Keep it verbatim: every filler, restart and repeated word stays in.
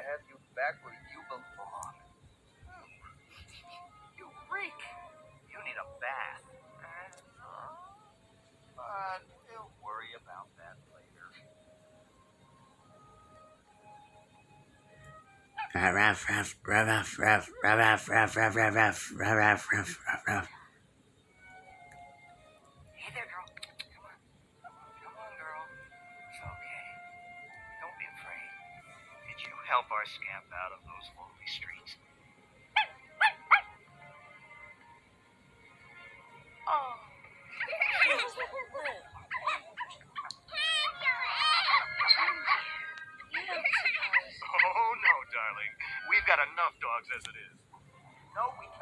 have you back where you belong. You freak! You need a bath. But we'll worry about that later. Ruff, ruff, ruff, ruff, ruff, ruff, ruff, ruff, ruff, ruff, ruff, ruff, ruff, ruff. Hey there, girl. Come on. Come on, girl. It's okay. Don't be afraid. Did you help our scamp out of those lonely streets? Oh. Oh, no, darling. We've got enough dogs as it is. No, we